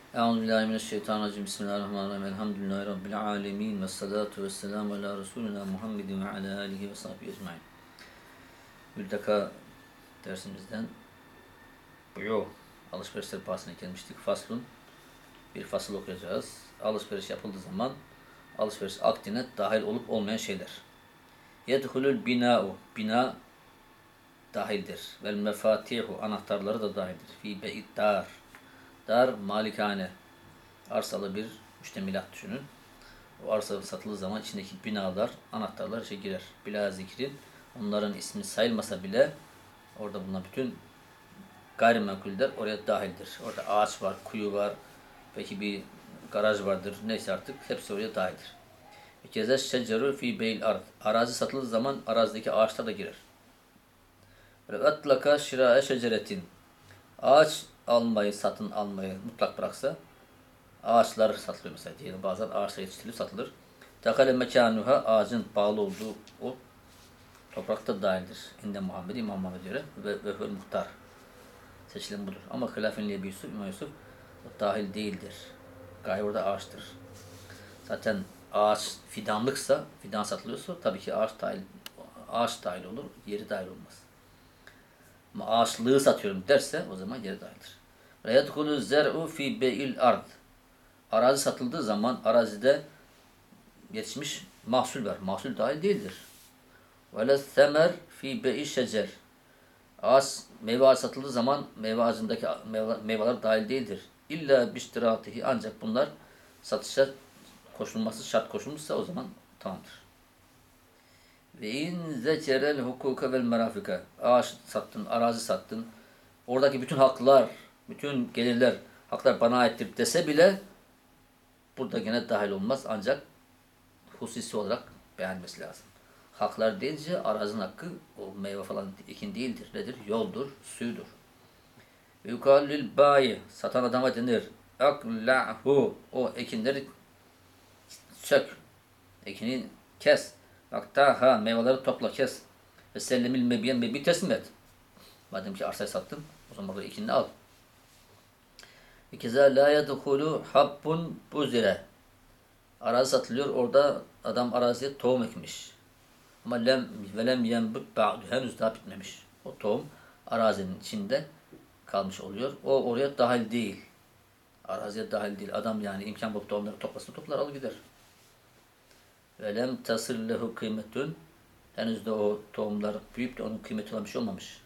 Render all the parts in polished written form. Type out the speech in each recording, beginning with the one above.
Euzubillahimineşşeytanirracim. Bismillahirrahmanirrahim. Elhamdülillahi Rabbil alemin. Vessalatu vesselamu ala Resulina Muhammedin ve ala alihi ve sahbihi ecmain. Müldeka dersimizden buyu alışverişler bahsine gelmiştik. Faslun. Bir fasıl okuyacağız. Alışveriş yapıldığı zaman alışveriş akdine dahil olup olmayan şeyler. Yedhulul bina'u. Bina dahildir. Vel mefatihu. Anahtarları da dahildir. Fi be'id dar. Dar malikane. Arsalı bir müştemilat düşünün. O arsa satıldığı zaman içindeki binalar, anahtarlar işe girer. Bila zikrin, onların ismi sayılmasa bile orada bulunan bütün gayrimenkuller oraya dahildir. Orada ağaç var, kuyu var, belki bir garaj vardır, neyse artık hepsi oraya dahildir. Keza şeceru fi beyl ard. Arazi satıldığı zaman arazideki ağaçlar da girer. Ve atlaka şirae şeceretin. Ağaç almayı, satın almayı mutlak bıraksa, ağaçlar satılıyor mesela diyelim. Bazen ağaçlar yetiştirilip satılır. Tekale mekanuha, ağacın bağlı olduğu o toprakta dahildir. İnde Muhammed, İmam Muhammed göre ve muhtar. Seçilen budur. Ama hilafin Ebi Yusuf, İmam Yusuf o dahil değildir. Gaye orada ağaçtır. Zaten ağaç fidanlıksa, fidan satılıyorsa tabii ki ağaç dahil olur, yeri dahil olmaz. Ama ağaçlığı satıyorum derse o zaman yeri dahildir. Ve yedhulu zer'u fi be'il ard. Arazi satıldığı zaman arazide yetişmiş mahsul var. Mahsul dahil değildir. Vele semer fi be'i şecer. Ağaç, meyve ağacı satıldığı zaman meyve ağacındaki meyveler dahil değildir. İlla biştiratihi, ancak bunlar satışa koşulması, şart koşulmuşsa o zaman tamamdır. Ve in zecerel hukuka vel merafika. Ağaç sattın, arazi sattın. Oradaki bütün haklar, bütün gelirler, haklar bana aittir dese bile burada gene dahil olmaz, ancak hususi olarak beğenmesi lazım. Haklar deyince arazinin hakkı o meyve falan ekin değildir. Nedir? Yoldur, suyudur. Yukallil bayi, satan adama denir. Akla'hu, o ekinleri sök. Ekini kes. Aktaha, meyveleri topla, kes. Ve sellemil mebiyen, mebi teslim et. Madem ki arsayı sattın, o zaman burada ekinini al. İkiza la yedhulu habbun buzire. Arazi satılıyor. Orada adam araziye tohum ekmiş. Ama lem yenbut ba'du. Henüz daha bitmemiş. O tohum arazinin içinde kalmış oluyor. O oraya dahil değil. Araziye dahil değil. Adam yani imkan bulup tohumları toplasın, toplar, alır gider. Ve lem tasır lehu kıymetün. Henüz de o tohumlar büyüyüp de onun kıymeti olan bir şey olmamış.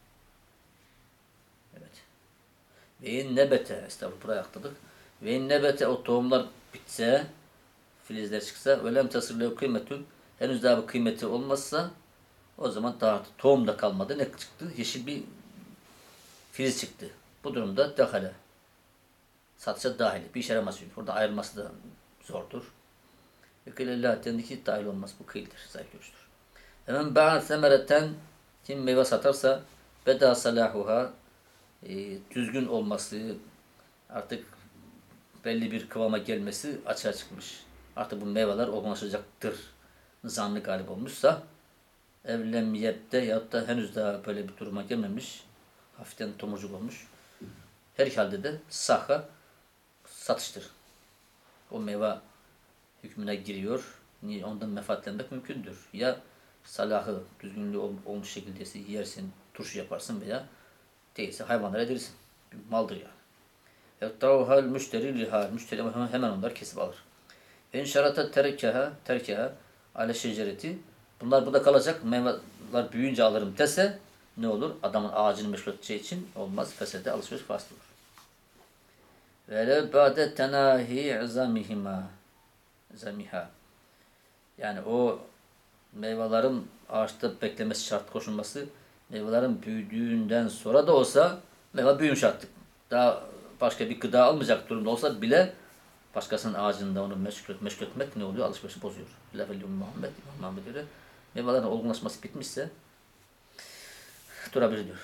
Evet. Ve in nebete. Estağfurullah, buraya atladık. Ve in nebete, o tohumlar bitse, filizler çıksa, velem tasırlığı kıymetün, henüz daha bir kıymeti olmazsa o zaman daha tohum da kalmadı. Ne çıktı? Yeşil bir filiz çıktı. Bu durumda dehale, satışa dahil. Bir işe yaramaz çünkü. Burada ayrılması da zordur. Yükülillah dendi ki dahil olmaz. Bu kıyıldır. Zayıf görüştür. Hemen ba'an semereten, kim meyve satarsa beda salahuha, düzgün olması, artık belli bir kıvama gelmesi açığa çıkmış. Artık bu meyveler olgunlaşacaktır zannı galip olmuşsa, evlem yebde, ya da henüz daha böyle bir duruma gelmemiş, hafiften tomurcuk olmuş, her halde de sahha satıştır. O meyve hükmüne giriyor. Ondan menfaatlenmek mümkündür. Ya salahı, düzgünlüğü olmuş şekilde yersin, turşu yaparsın, veya değilse hayvanlara yedirirsin. Bir maldır yani. Yattauhal müşteri lihal. Müşteri hemen onları kesip alır. En şarata terkeha ale şecereti. Bunlar burada kalacak. Meyveler büyüyünce alırım dese ne olur? Adamın ağacını meşgul edeceği için olmaz. Fesede alışveriş fasıl olur. Ve le ba'de tenahi zamiha. Yani o meyvelerin ağaçta beklemesi şart koşulması, meyvelerin büyüdüğünden sonra da olsa meyve büyümüş artık. Daha başka bir gıda almayacak durumda olsa bile başkasının ağacında onu meşgul etmek ne oluyor? Alışverişi bozuyor. Lafel Muhammed, İmam Muhammed göre meyvelerin olgunlaşması bitmişse durabilir diyor.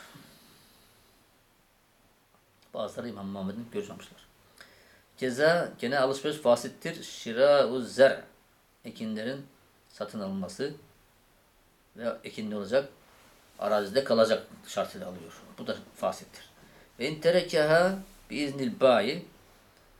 Bazıları İmam Muhammed'in görüş almışlar. Ceza, gene alışveriş fasittir. Şirâ'u zer, ekinlerin satın alınması ve ekin ne olacak? Arazide kalacak şartıyla alıyor. Bu da fasittir. Ve in terekeha biiznil bayi,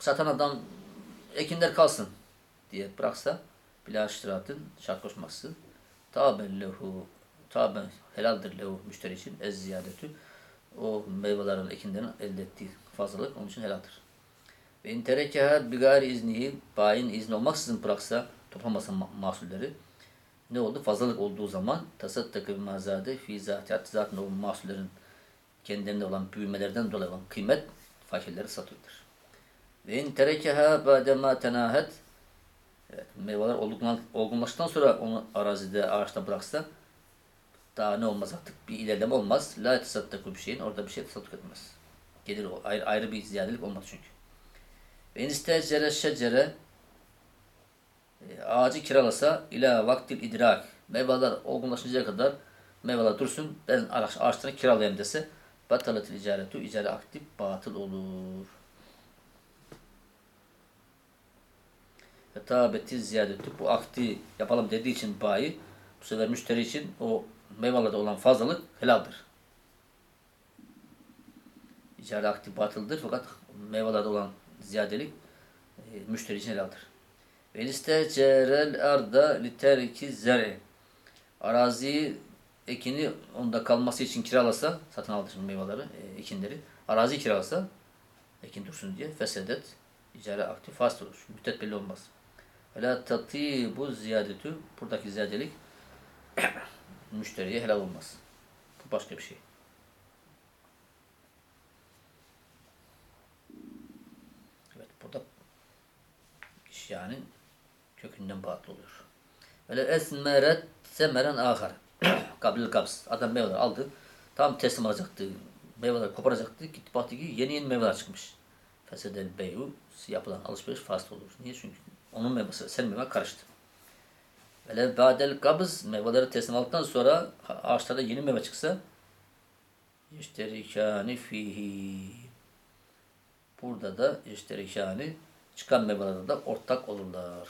Satan adam ekinler kalsın diye bıraksa bila iştiratın şart koşmaksızın taben lehu taben helaldir lehu müşteri için ez ziyadetü o meyvelerin ekinlerin elde ettiği fazlalık onun için helaldir. Ve in terekeha bi gayri iznihi bayin izni olmaksızın bıraksa toplamasa mahsulleri ne oldu? Fazlalık olduğu zaman tasaddakı mazade fi zatiyat zaten o mahsullerin kendilerinde olan büyümelerden dolayı olan kıymet fakirlere satılır. Ve in terekeha ba'dema tenahet evet, meyveler olgunlaştıktan sonra onu arazide, ağaçta bıraksa daha ne olmaz artık? Bir ilerleme olmaz. La tesaddaku bir şeyin orada bir şey tasadduk etmez. Gelir o. Ayrı bir ziyadelik olmaz çünkü. Ve in istecere şecere ağacı kiralasa ila vaktil idrak meyveler olgunlaşıncaya kadar meyveler dursun ben ağaçlarını kiralayayım dese batalatül icaretu icare aktif batıl olur. Ve tabeti ziyadeti bu akdi yapalım dediği için bayi bu sefer müşteri için o meyvelerde olan fazlalık helaldir. İcare akdi batıldır fakat meyvelerde olan ziyadelik müşteri için helaldir. Ve istecerel arda literki zer'i araziyi ekini onda kalması için kiralasa satın aldığı meyveleri, ekinleri arazi kiralasa ekin dursun diye fesedet icare akdi fasıl olur. Müddet belli olmaz. Ve la tatibu ziyadetü buradaki ziyadelik müşteriye helal olmaz. Bu başka bir şey. Evet burada iş yani kökünden batıl oluyor. Ve esmeret semeren ahar. Kabil kabz. Adam meyveler aldı. Tam teslim alacaktı. Meyveler koparacaktı. Gitti baktı ki yeni meyveler çıkmış. Fesedel beyu yapılan alışveriş fasıl olur. Niye? Çünkü onun meyvesi, senin meyve karıştı. Ve ba'del kabz meyveleri teslim aldıktan sonra ağaçlarda yeni meyve çıksa yeşterikâni fihi. Burada da yeşterikâni çıkan meyvelerde de ortak olurlar.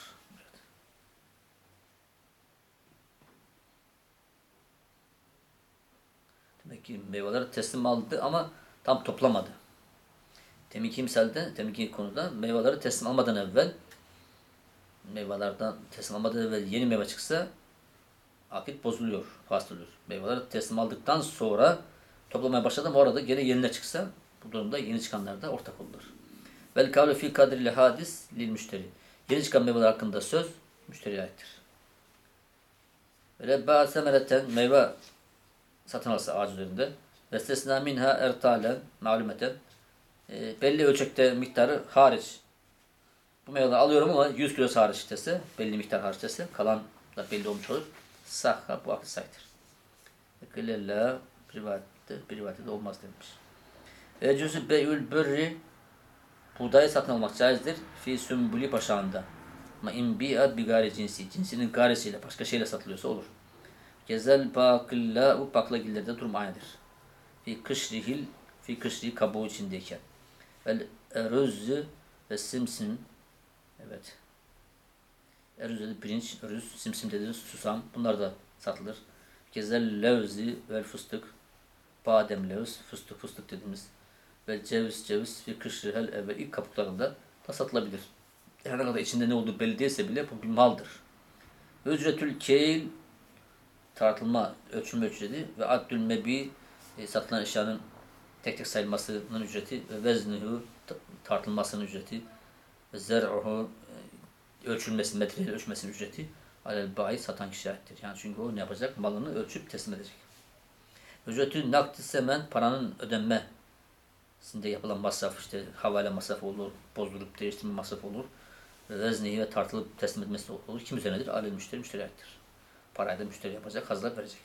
Demek ki meyveleri teslim aldı ama tam toplamadı. Deminki konuda meyveleri teslim almadan evvel meyvelerden teslim almadan evvel yeni meyve çıksa akit bozuluyor, fasıl oluyor. Meyveleri teslim aldıktan sonra toplamaya başladım orada gene yeniler çıksa bu durumda yeni çıkanlar da ortak olur. Vel kavlu fi kadril hadis lil müşteri. Yeni çıkan meyveler hakkında söz müşteriye aittir. Ve ba semereten meyve satın alsa ağaç üzerinde ve stesna minha ertalen malumeten belli ölçekte miktarı hariç. Bu meyveleri alıyorum ama 100 kilo hariç dese, belli miktar hariç dese, kalan da belli olmuş olur. Sahha bu akıl sahiptir. Kılella bir rivayette de olmaz demiş. Ve cüzü beyül börri buğdayı satın almak caizdir. Fi sümbülü başağında. Ama imbi'a bi gari cinsi. Cinsinin garisiyle, başka şeyle satılıyorsa olur. Gezel bakilla bu baklagillerde durum aynıdır. Fi kışri kabuğu içindeyken. Vel erüzzü ve simsim evet. Erüz dedi pirinç, örüz, simsim dediğiniz susam. Bunlar da satılır. Gezel levzi ve fıstık. Badem levz, fıstık dediğimiz. Ve ceviz fi kışri hel evvel ilk kabuklarında da satılabilir. Her ne kadar içinde ne olduğu belli değilse bile bu bir maldır. Ücretül keyl tartılma, ölçülme ücreti ve addül mebi satılan eşyanın tek tek sayılmasının ücreti ve veznuhu tartılmasının ücreti ve zer'uhu ölçülmesi, metreyle ölçmesinin ücreti alel bayi satan kişiye aittir. Yani çünkü o ne yapacak? Malını ölçüp teslim edecek. Ücretü nakdi semen paranın ödenmesinde yapılan masraf işte havale masrafı olur, bozdurup değiştirme masrafı olur. Veznihi ve tartılıp teslim etmesi olur. Kim üzerinedir? Alel müşteri aittir. Parayı da müşteri yapacak, hazırlayıp verecek.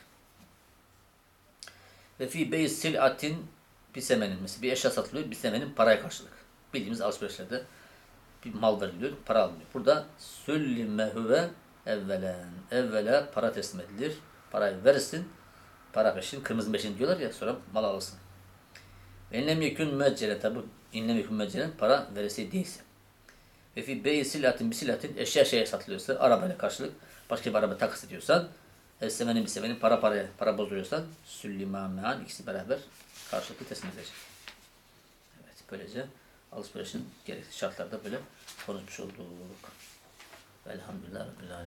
Ve fi beyi sil'atin bir semenin, mesela bir eşya satılıyor, bir semenin paraya karşılık. Bildiğimiz alışverişlerde bir mal veriliyor, para alınıyor. Burada süllimehüve evvela para teslim edilir. Parayı verirsin, para peşin, kırmızı peşin diyorlar ya, sonra mal alırsın. Ve inlem yekün müeccelen, tabi inlem yekün müeccelen para veresi değilse. Ve fi beyi sil'atin bir sil'atin eşya şeye satılıyorsa, arabayla karşılık, başka bir araba takas ediyorsan, semenin bir semenin para bozduruyorsan, süllimamehan ikisi beraber karşılıklı teslim edecek. Evet, böylece alışverişin gerekli şartlarda böyle konuşmuş olduk. Velhamdülillah Rabbil Alemin.